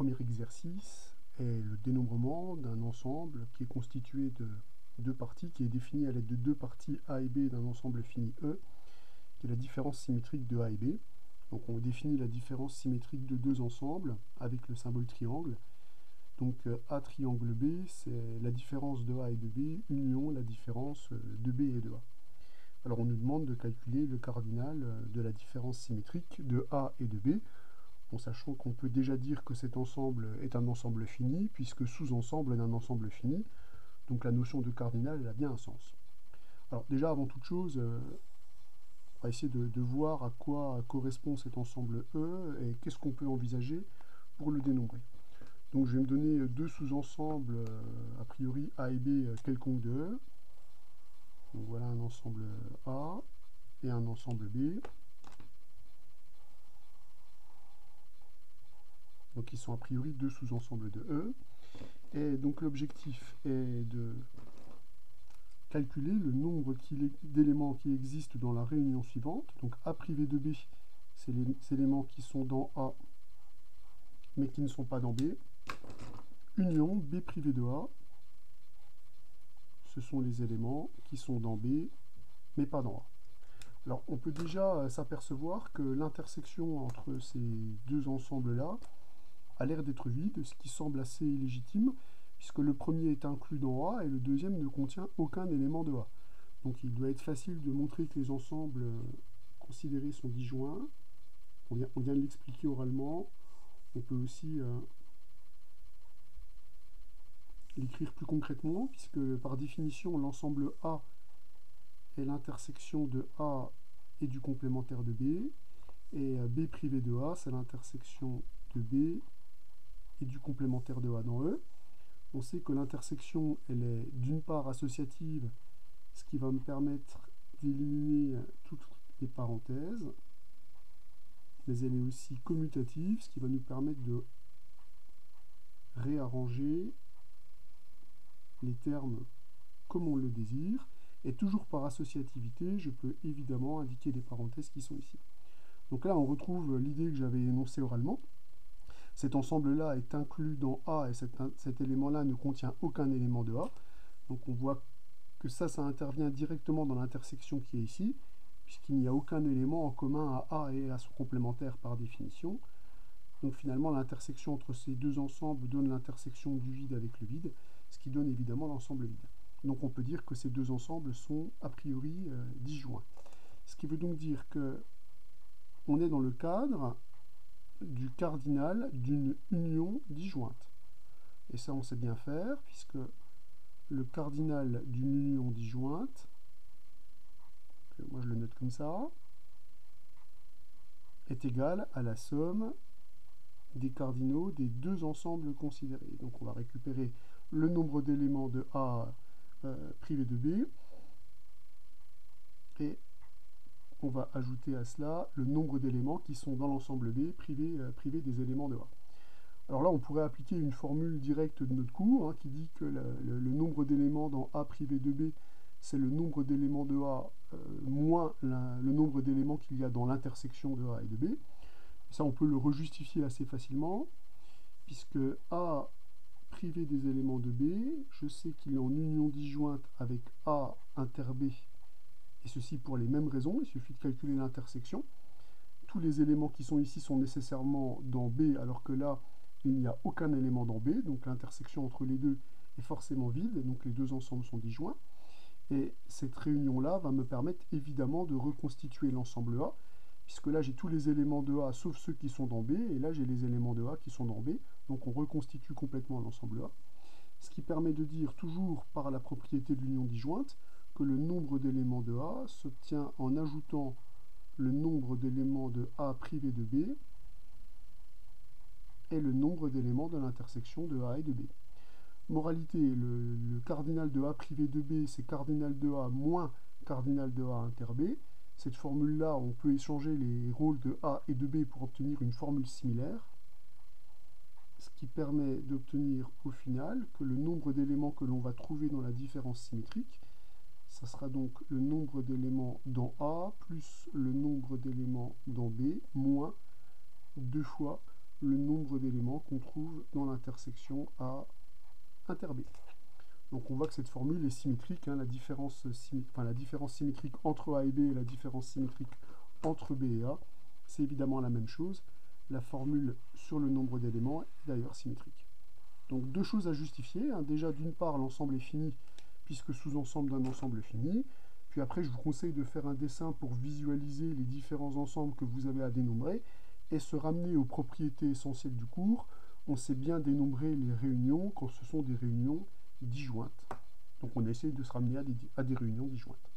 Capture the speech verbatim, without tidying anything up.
premier exercice est le dénombrement d'un ensemble qui est constitué de deux parties, qui est défini à l'aide de deux parties A et B d'un ensemble fini E, qui est la différence symétrique de A et B. Donc on définit la différence symétrique de deux ensembles avec le symbole triangle. Donc A triangle B, c'est la différence de A et de B, union la différence de B et de A. Alors on nous demande de calculer le cardinal de la différence symétrique de A et de B, en sachant qu'on peut déjà dire que cet ensemble est un ensemble fini, puisque sous-ensemble d'un ensemble fini, donc la notion de cardinal elle a bien un sens. Alors déjà, avant toute chose, euh, on va essayer de, de voir à quoi correspond cet ensemble E et qu'est-ce qu'on peut envisager pour le dénombrer. Donc je vais me donner deux sous-ensembles, euh, a priori A et B euh, quelconques de E. Donc voilà un ensemble A et un ensemble B. Donc ils sont a priori deux sous-ensembles de E. Et donc l'objectif est de calculer le nombre d'éléments qui existent dans la réunion suivante. Donc A privé de B, c'est les éléments qui sont dans A, mais qui ne sont pas dans B. Union B privé de A, ce sont les éléments qui sont dans B, mais pas dans A. Alors on peut déjà s'apercevoir que l'intersection entre ces deux ensembles-là a l'air d'être vide, ce qui semble assez légitime, puisque le premier est inclus dans A et le deuxième ne contient aucun élément de A. Donc il doit être facile de montrer que les ensembles considérés sont disjoints. On vient, on vient de l'expliquer oralement. On peut aussi euh, l'écrire plus concrètement, puisque par définition, l'ensemble A est l'intersection de A et du complémentaire de B, et B privé de A, c'est l'intersection de B et du complémentaire de A dans E. On sait que l'intersection, elle est d'une part associative, ce qui va me permettre d'éliminer toutes les parenthèses, mais elle est aussi commutative, ce qui va nous permettre de réarranger les termes comme on le désire, et toujours par associativité, je peux évidemment indiquer les parenthèses qui sont ici. Donc là, on retrouve l'idée que j'avais énoncée oralement. Cet ensemble-là est inclus dans A, et cet, cet élément-là ne contient aucun élément de A. Donc on voit que ça, ça intervient directement dans l'intersection qui est ici, puisqu'il n'y a aucun élément en commun à A et à son complémentaire par définition. Donc finalement, l'intersection entre ces deux ensembles donne l'intersection du vide avec le vide, ce qui donne évidemment l'ensemble vide. Donc on peut dire que ces deux ensembles sont a priori euh, disjoints. Ce qui veut donc dire que on est dans le cadre du cardinal d'une union disjointe. Et ça, on sait bien faire, puisque le cardinal d'une union disjointe, moi je le note comme ça, est égal à la somme des cardinaux des deux ensembles considérés. Donc on va récupérer le nombre d'éléments de A euh, privé de B, et on va ajouter à cela le nombre d'éléments qui sont dans l'ensemble B privé, euh, privé des éléments de A. Alors là, on pourrait appliquer une formule directe de notre cours, hein, qui dit que le, le, le nombre d'éléments dans A privé de B, c'est le nombre d'éléments de A euh, moins la, le nombre d'éléments qu'il y a dans l'intersection de A et de B. Ça, on peut le rejustifier assez facilement, puisque A privé des éléments de B, je sais qu'il est en union disjointe avec A inter B, et ceci pour les mêmes raisons, il suffit de calculer l'intersection. Tous les éléments qui sont ici sont nécessairement dans B, alors que là, il n'y a aucun élément dans B, donc l'intersection entre les deux est forcément vide, donc les deux ensembles sont disjoints. Et cette réunion-là va me permettre évidemment de reconstituer l'ensemble A, puisque là j'ai tous les éléments de A sauf ceux qui sont dans B, et là j'ai les éléments de A qui sont dans B, donc on reconstitue complètement l'ensemble A. Ce qui permet de dire, toujours par la propriété de l'union disjointe, que le nombre d'éléments de A s'obtient en ajoutant le nombre d'éléments de A privé de B et le nombre d'éléments de l'intersection de A et de B. Moralité, le, le cardinal de A privé de B, c'est cardinal de A moins cardinal de A inter B. Cette formule-là, on peut échanger les rôles de A et de B pour obtenir une formule similaire, ce qui permet d'obtenir au final que le nombre d'éléments que l'on va trouver dans la différence symétrique, ça sera donc le nombre d'éléments dans A plus le nombre d'éléments dans B moins deux fois le nombre d'éléments qu'on trouve dans l'intersection A inter B. Donc on voit que cette formule est symétrique, hein, la, différence enfin, la différence symétrique entre A et B et la différence symétrique entre B et A, c'est évidemment la même chose. La formule sur le nombre d'éléments est d'ailleurs symétrique. Donc deux choses à justifier, hein. Déjà d'une part l'ensemble est fini puisque sous-ensemble d'un ensemble fini, puis après je vous conseille de faire un dessin pour visualiser les différents ensembles que vous avez à dénombrer et se ramener aux propriétés essentielles du cours. On sait bien dénombrer les réunions quand ce sont des réunions disjointes. Donc on essaye de se ramener à des, à des réunions disjointes.